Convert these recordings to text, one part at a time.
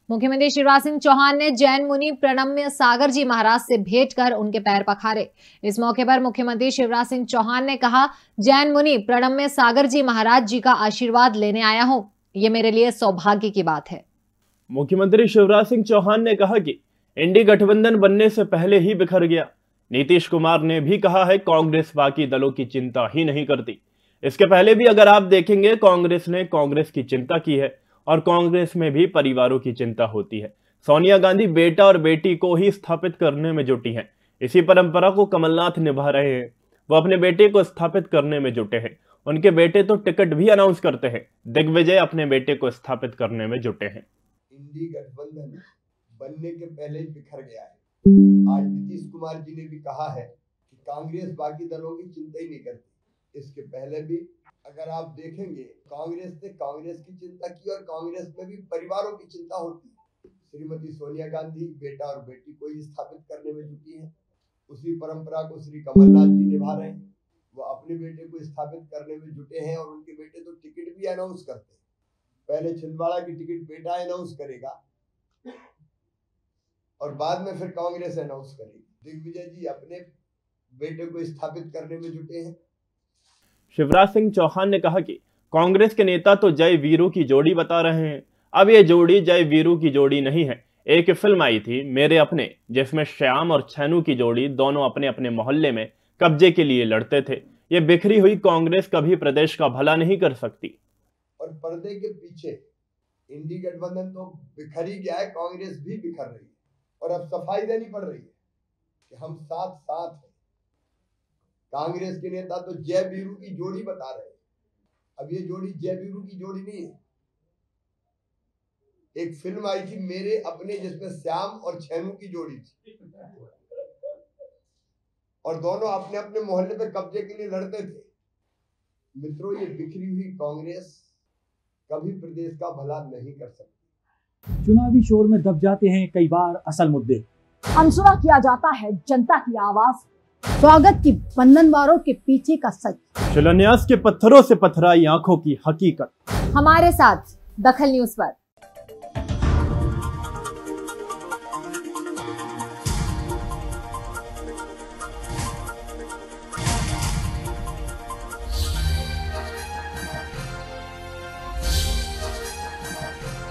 मुख्यमंत्री शिवराज सिंह चौहान ने जैन मुनि प्रणम्य सागर जी महाराज से भेंट कर उनके पैर पखारे। इस मौके पर मुख्यमंत्री शिवराज सिंह चौहान ने कहा, जैन मुनि प्रणम्य सागर जी महाराज जी का आशीर्वाद लेने आया हूं, ये मेरे लिए सौभाग्य की बात है। मुख्यमंत्री शिवराज सिंह चौहान ने कहा कि इंडी गठबंधन बनने से पहले ही बिखर गया। नीतीश कुमार ने भी कहा है कांग्रेस बाकी दलों की चिंता ही नहीं करती। इसके पहले भी अगर आप देखेंगे कांग्रेस ने कांग्रेस की चिंता की है और कांग्रेस में भी परिवारों की चिंता होती है। सोनिया गांधी बेटा और बेटी को ही स्थापित करने में जुटी हैं। इसी परंपरा को कमलनाथ निभा रहे हैं। वो अपने बेटे को स्थापित करने में जुटे हैं। उनके बेटे तो टिकट भी अनाउंस करते हैं। दिग्विजय अपने बेटे को स्थापित करने में जुटे हैं। इंडी गठबंधन बनने के पहले ही बिखर गया है। आज नीतीश कुमार जी ने भी कहा है कि कांग्रेस बाकी दलों की चिंता ही नहीं करती। इसके पहले भी अगर आप देखेंगे कांग्रेस ने कांग्रेस की चिंता की और कांग्रेस में भी परिवारों की चिंता होती है। श्रीमती सोनिया गांधी बेटा और बेटी को ही स्थापित करने में जुटी है। उसी परंपरा को श्री कमलनाथ जी निभा रहे हैं। वो अपने बेटे को स्थापित करने में जुटे हैं और उनके बेटे तो टिकट भी अनाउंस करते हैं। पहले छिंदवाड़ा की टिकट बेटा अनाउंस करेगा और बाद में फिर कांग्रेस अनाउंस करेगी। दिग्विजय जी अपने बेटे को स्थापित करने में जुटे हैं। शिवराज सिंह चौहान ने कहा कि कांग्रेस के नेता तो जय वीरू की जोड़ी बता रहे हैं। अब ये जोड़ी जय वीरू की जोड़ी नहीं है। एक फिल्म आई थी मेरे अपने, जिसमें श्याम और छेनू की जोड़ी दोनों अपने अपने मोहल्ले में कब्जे के लिए लड़ते थे। ये बिखरी हुई कांग्रेस कभी प्रदेश का भला नहीं कर सकती। और पर्दे के पीछे इंडी गठबंधन तो बिखर ही गया है, कांग्रेस भी बिखर रही है और अब सफाई देनी पड़ रही है कि हम साथ साथ हैं। कांग्रेस के नेता तो जय वीरू की जोड़ी बता रहे हैं। अब ये जोड़ी जय वीरू की जोड़ी नहीं है। एक फिल्म आई थी मेरे अपने, जिसमें श्याम और छेनू की जोड़ी थी और दोनों अपने अपने मोहल्ले पे कब्जे के लिए लड़ते थे। मित्रों, ये बिखरी हुई कांग्रेस कभी प्रदेश का भला नहीं कर सकती। चुनावी शोर में दब जाते हैं कई बार असल मुद्दे। अनसुना किया जाता है जनता की आवाज। स्वागत की बंधनवारों के पीछे का सच। शिलान्यास के पत्थरों से पथराई आंखों की हकीकत। हमारे साथ दखल न्यूज पर।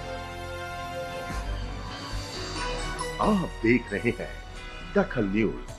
आप देख रहे हैं दखल न्यूज।